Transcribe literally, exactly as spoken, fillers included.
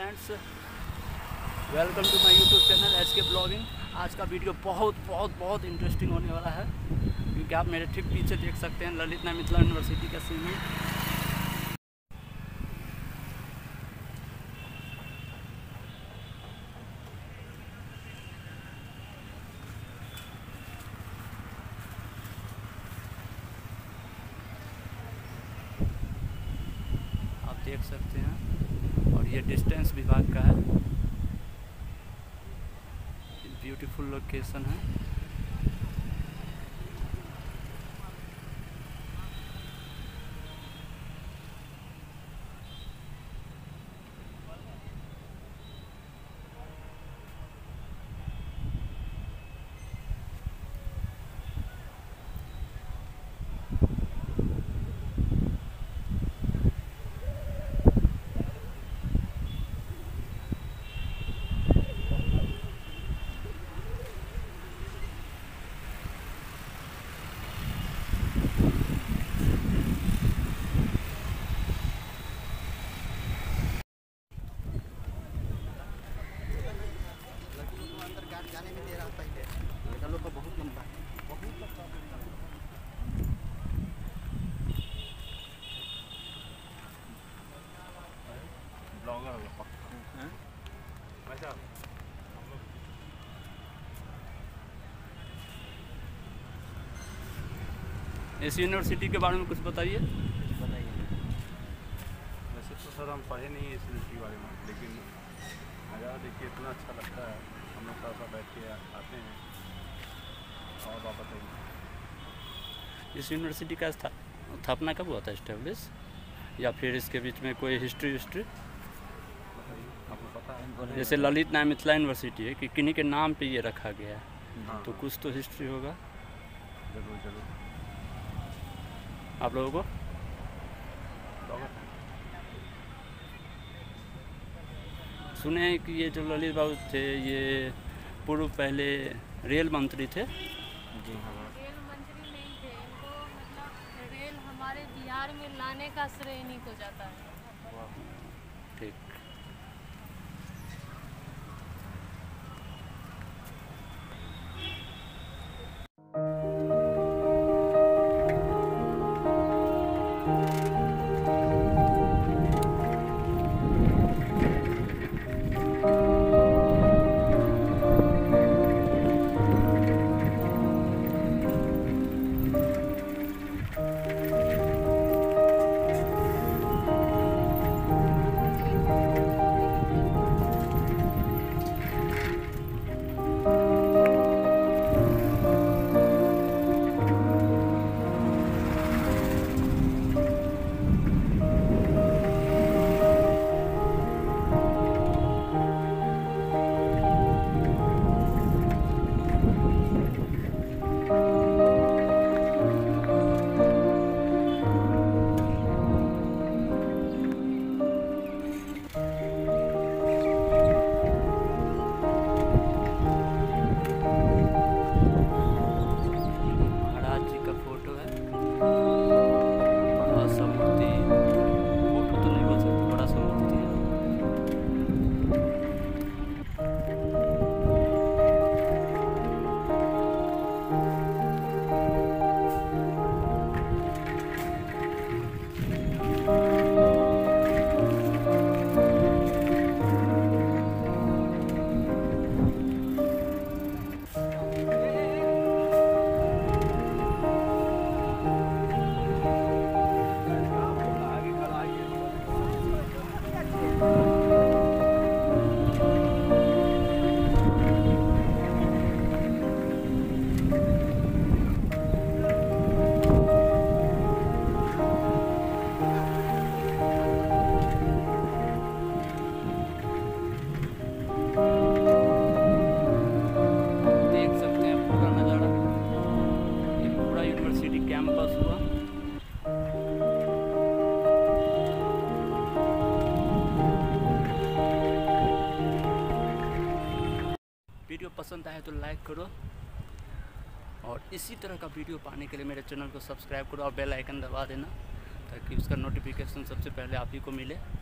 Friends, welcome to my YouTube channel S K blogging. आज का video बहुत बहुत बहुत इंटरेस्टिंग होने वाला है, क्योंकि आप मेरे ठीक पीछे देख सकते हैं ललित नाथ मिथिला यूनिवर्सिटी का स्विमिंग। आप देख सकते हैं, और ये डिस्टेंस विभाग का है। ब्यूटीफुल लोकेशन है। जाने में दे रहा पहले लड़का लोग का बहुत लंबा है, बहुत लंबा ब्लॉगर होगा पक्का। अच्छा, इस यूनिवर्सिटी के बारे में कुछ बताइए। वैसे तो सर हम पढ़े नहीं है इस यूनिवर्सिटी के बारे में, लेकिन नज़ारा देखिए इतना अच्छा लगता है। हम लोग साथ साथ बैठ के आते हैं। और आप बताइए, इस यूनिवर्सिटी का स्था- स्थापना कब हुआ था, इस्टेब्लिश, या फिर इसके बीच में कोई हिस्ट्री हिस्ट्री बताइए, आपको पता है? जैसे ललित नाथ मिथिला यूनिवर्सिटी है कि किन्हीं के नाम पे ये रखा गया है, हाँ, तो कुछ तो हिस्ट्री होगा जरूर जरूर। आप लोगों को। ब्लॉगर सुने हैं कि ये जो ललित बाबू थे, ये पूर्व पहले रेल मंत्री थे। जी हाँ। रेल मंत्री नहीं थे, इनको मतलब रेल हमारे बिहार में लाने का श्रेय इन्हीं को जाता है। ठीक। महाराज जी का फोटो है, बड़ा सा मूर्ति। फोटो तो नहीं बोल सकते, बड़ा सा मूर्ति है। देख सकते हैं पूरा नज़ारा, ये पूरा यूनिवर्सिटी कैंपस हुआ। वीडियो पसंद आए तो लाइक करो, और इसी तरह का वीडियो पाने के लिए मेरे चैनल को सब्सक्राइब करो और बेल आइकन दबा देना, ताकि उसका नोटिफिकेशन सबसे पहले आप ही को मिले।